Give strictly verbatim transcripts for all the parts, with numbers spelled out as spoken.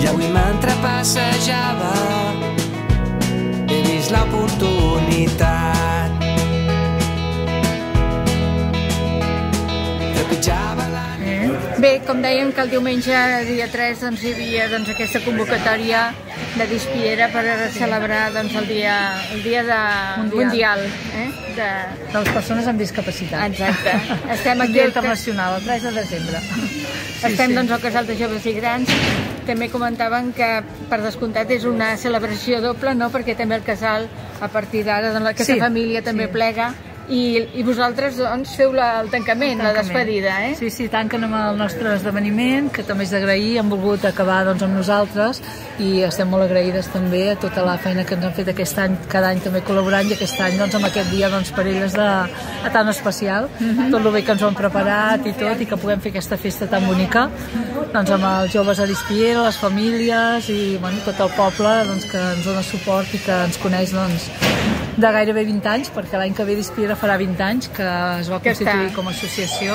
avui mentre passejava he vist l'oportunitat. Trepitjava la... Bé, com dèiem que el diumenge, dia tres, doncs, hi havia doncs, aquesta convocatòria de Dispiera per celebrar doncs, el dia, el dia de... mundial, mundial eh? de... de les persones amb discapacitat. Exacte. Estem aquí Dia internacional, el tres de desembre. Sí, Estem sí. doncs, al Casal de Joves i Grans. També comentaven que, per descomptat, és una celebració doble, no? Perquè també el casal, a partir d'ara, doncs, aquesta sí, família també sí. plega. I, i vosaltres doncs, feu la, el, tancament, el tancament, la despedida, eh? Sí, sí, tanquen amb el nostre esdeveniment, que també és d'agrair, han volgut acabar doncs, amb nosaltres i estem molt agraïdes també a tota la feina que ens han fet aquest any, cada any també col·laborant, i aquest any doncs, amb aquest dia doncs, per elles de, de tan especial, mm-hmm. tot el bé que ens ho han preparat i tot, i que puguem fer aquesta festa tan bonica doncs, amb els joves a Dispiera, les famílies i bueno, tot el poble doncs, que ens dona suport i que ens coneix doncs, de gairebé vint anys, perquè l'any que ve Dispiera farà vint anys que es va constituir com a associació.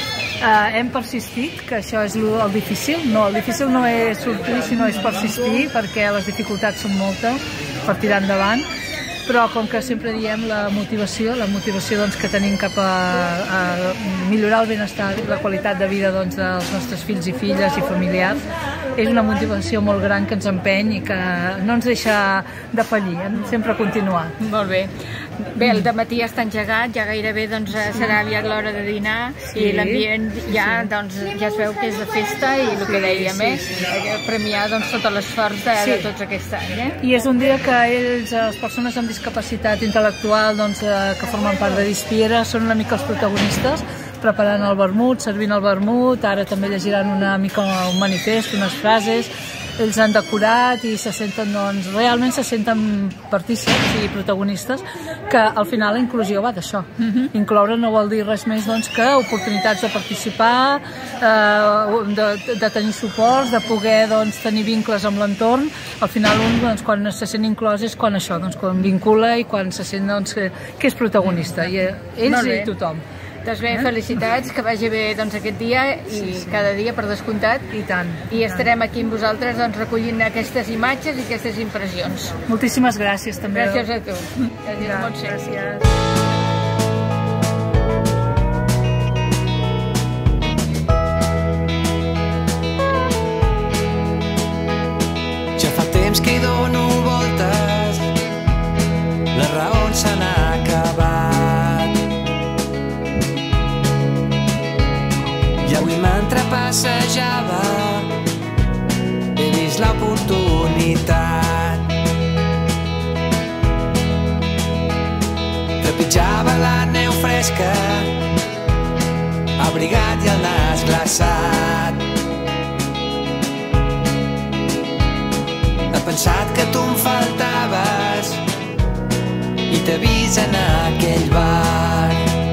Uh, hem persistit, que això és el difícil. No, el difícil no és sortir, sinó és persistir, perquè les dificultats són moltes per tirar endavant. Però com que sempre diem, la motivació, la motivació doncs, que tenim cap a, a millorar el benestar i la qualitat de vida doncs, dels nostres fills i filles i familiars, és una motivació molt gran que ens empeny i que no ens deixa de fallir, eh? Sempre continuar. Molt bé. Bé, el dematí ja està engegat, ja gairebé doncs, serà aviat l'hora de dinar sí, i l'ambient ja, sí. doncs, ja es veu que és de festa i el que dèiem, eh? Sí, sí. premiar doncs, tot l'esforç de, sí. de tots aquest any. Eh? I és un dia que ells, les persones amb discapacitat intel·lectual doncs, que formen part de Dispiera, són una mica els protagonistes, preparant el vermut, servint el vermut, ara també llegiran una mica un manifest, unes frases. Ells han decorat i se senten, doncs, realment se senten partícips i protagonistes, que al final la inclusió va d'això. Uh-huh. Incloure no vol dir res més doncs, que oportunitats de participar, eh, de, de tenir suports, de poder doncs, tenir vincles amb l'entorn. Al final un doncs, quan se sent inclòs és quan això, doncs, quan vincula i quan se sent doncs, que, que és protagonista, i ells i tothom. Doncs bé, felicitats, que vagi bé doncs, aquest dia i sí, sí. cada dia per descomptat. I tant. I estarem aquí amb vosaltres doncs, recollint aquestes imatges i aquestes impressions. Moltíssimes gràcies també. Gràcies a tu. Gràcies, Montse. Gràcies. Ja fa temps que hi dono voltes, les raons s'han acabat. I avui mentre passejava he vist l'oportunitat. Trepitjava la neu fresca, abrigat i el nas glaçat. He pensat que tu em faltaves i t'he vist en aquell bar.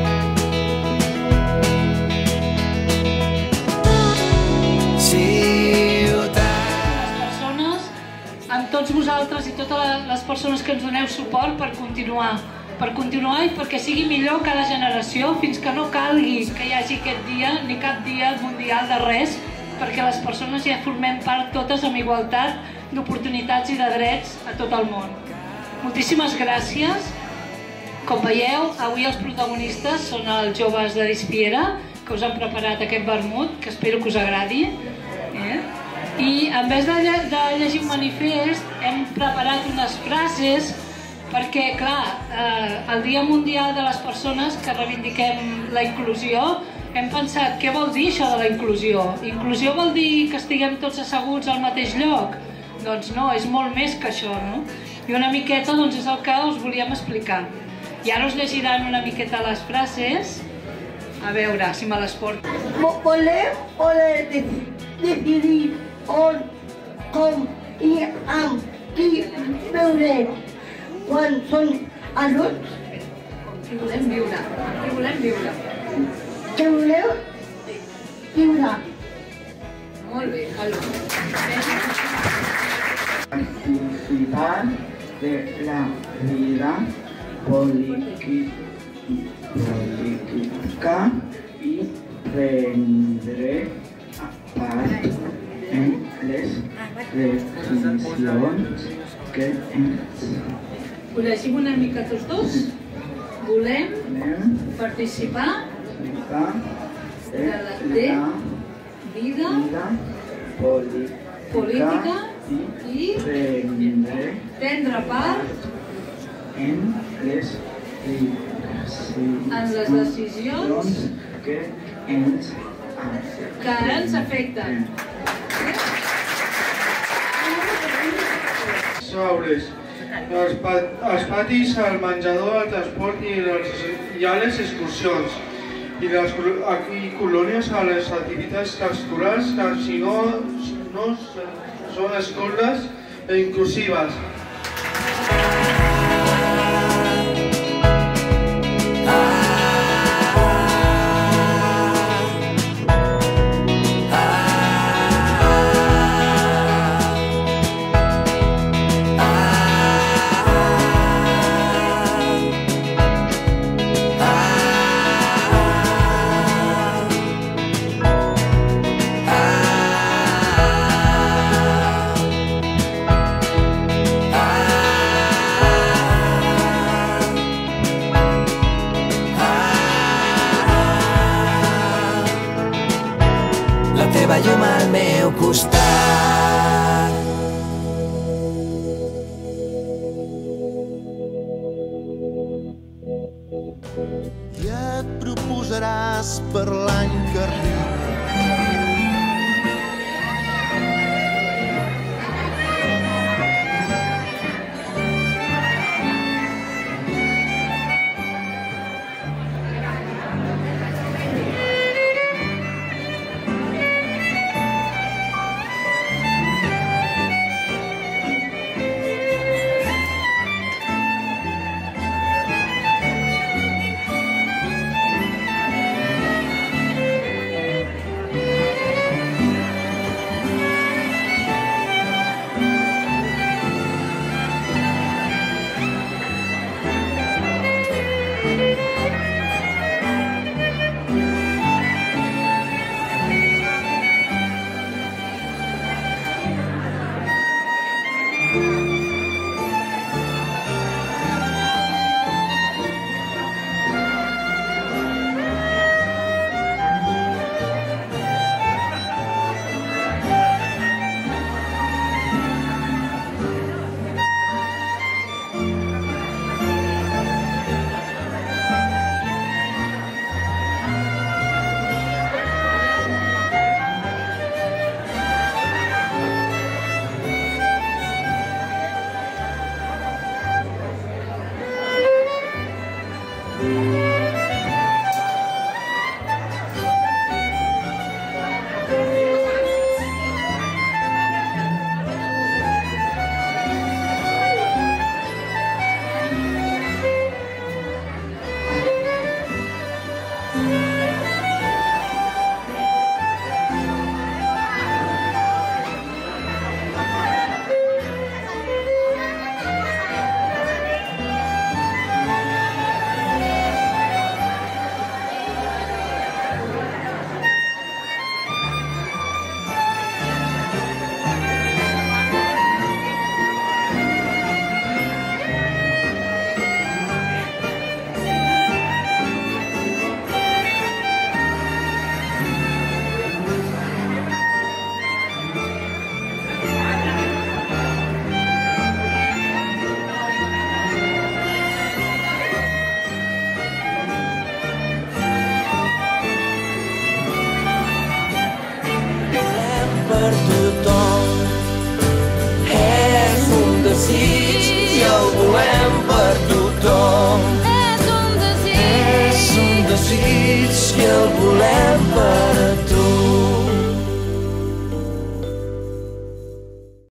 Tots vosaltres i totes les persones que ens doneu suport per continuar, per continuar i perquè sigui millor cada generació fins que no calgui que hi hagi aquest dia ni cap dia mundial de res, perquè les persones ja formem part totes amb igualtat d'oportunitats i de drets a tot el món. Moltíssimes gràcies. Com veieu, avui els protagonistes són els joves de Dispiera, que us han preparat aquest vermut, que espero que us agradi. Eh? I en vez de, lle de llegir un manifest hem preparat unes frases perquè, clar, eh, el Dia Mundial de les Persones que reivindiquem la inclusió, hem pensat què vol dir això de la inclusió? Inclusió vol dir que estiguem tots asseguts al mateix lloc? Doncs no, és molt més que això, no? I una miqueta doncs, és el que us volíem explicar. I ara us llegiran una miqueta les frases, a veure si me les porto. Volem poder decidir on, com i amb qui viurem quan són adults. Qui volem viure. Qui volem viure. Qui voleu viure. Molt bé, Participar de la vida política i prendre part en les decisions que ens Ho llegim una mica tots dos. Volem participar de la vida política i prendre part en les en les decisions que ens que ens afecten. Sobres. Els, pat els patis, el menjador, el transport i, les, i a les excursions. I les i colònies a les activitats culturals que si no, no són escoles inclusives.